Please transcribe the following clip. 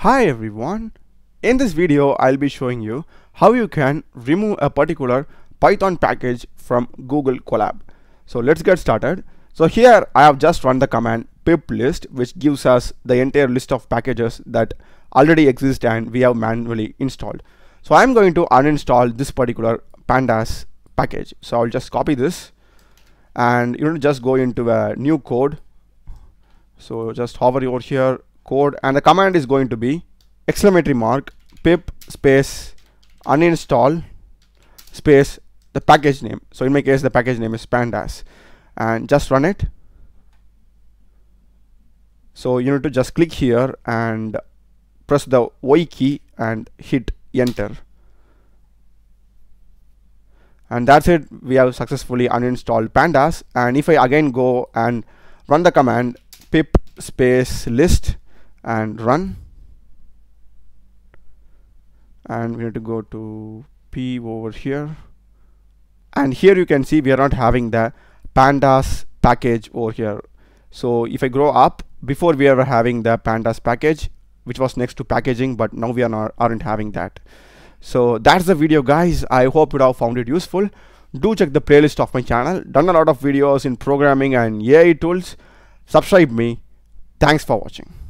Hi everyone, in this video I'll be showing you how you can remove a particular Python package from Google Colab. So let's get started. So here I have just run the command pip list, which gives us the entire list of packages that already exist and we have manually installed. So I'm going to uninstall this particular pandas package. So I'll just copy this and you just go into a new code. So just hover over here, code, and the command is going to be !pip space uninstall space the package name. So in my case the package name is pandas, and just run it. So you need to just click here and press the Y key and hit enter, and that's it. We have successfully uninstalled pandas. And if I again go and run the command pip space list and run, and we need to go to P over here, and here you can see we are not having the pandas package over here. So if I grow up, before we were having the pandas package which was next to packaging, but now we aren't having that. So that's the video, guys. I hope you have found it useful. Do check the playlist of my channel. Done a lot of videos in programming and AI tools. Subscribe me. Thanks for watching.